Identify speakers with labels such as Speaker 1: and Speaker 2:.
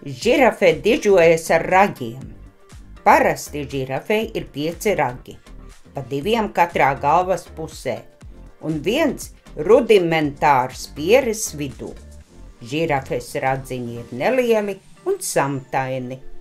Speaker 1: Žirafe dižojas ar ragiem. Parasti žirafei ir 5 ragi, pa 2 katrā galvas pusē, un 1 rudimentārs pieres vidū. Žirafes radziņi ir nelieli un samtaini.